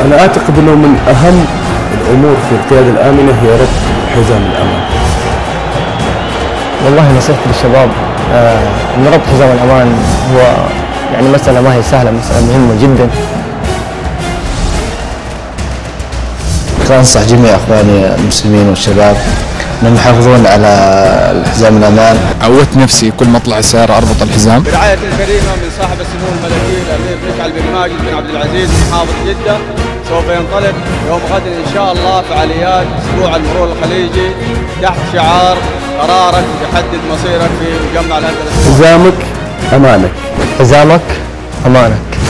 أنا أعتقد أنه من أهم الأمور في القيادة الآمنة هي ربط حزام الأمان. والله نصيحتي للشباب أن ربط حزام الأمان هو يعني مسألة ما هي سهلة، مسألة مهمة جدا. أنصح جميع إخواني المسلمين والشباب أنهم يحافظون على الحزام الأمان. عودت نفسي كل ما أطلع السيارة أربط الحزام. برعاية الكريمة من صاحب السمو الملكي الأمير مشعل بن ماجد بن عبد العزيز محافظ جدة، سوف ينطلق يوم غد إن شاء الله فعاليات أسبوع المرور الخليجي تحت شعار قرارك يحدد مصيرك في مجمع الهندسة. حزامك أمانك. حزامك أمانك.